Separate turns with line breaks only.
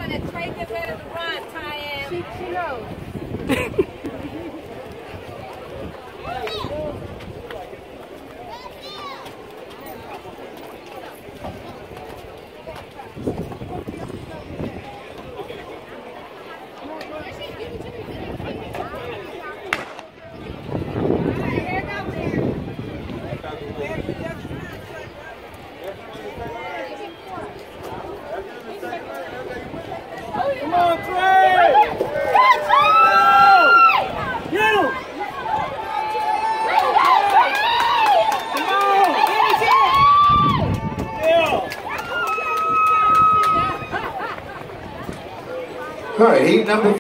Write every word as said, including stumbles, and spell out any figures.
that Trey get ready to run, Tyann. She, she knows.
Come on, Trey! Get him! Come on! Yeah!
All right, heat number